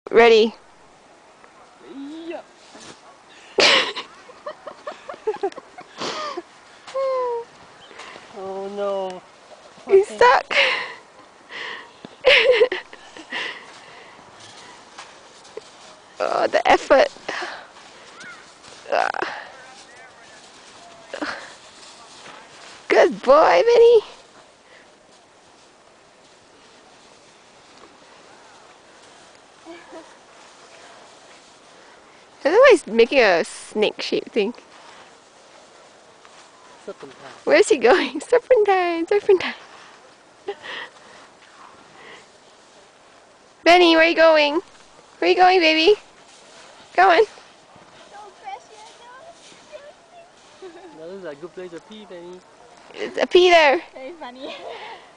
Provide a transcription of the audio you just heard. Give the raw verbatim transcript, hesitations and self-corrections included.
Ready. Yeah. Oh no. He's stuck. Oh, the effort. Good boy, Benny. I don't know why he's making a snake shape thing. Serpentine. Where's he going? Serpentine, serpentine. Benny, where are you going? Where are you going, baby? Go on. That is a good place to pee, Benny. It's a pee there. Very funny.